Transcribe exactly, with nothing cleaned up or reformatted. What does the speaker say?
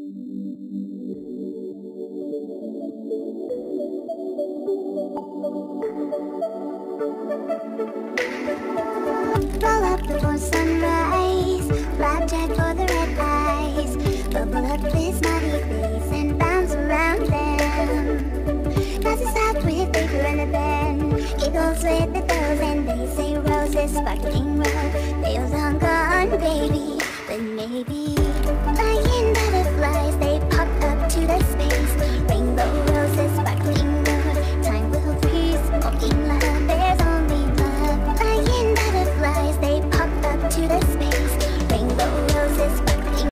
Roll up before sunrise, blackjack for the red eyes. Bubble up his naughty face and bounce around them. Cause it's out with paper and a pen. Giggles with the girls and they say roses, sparkling rose. They all long gone, baby, but maybe flying butterflies, they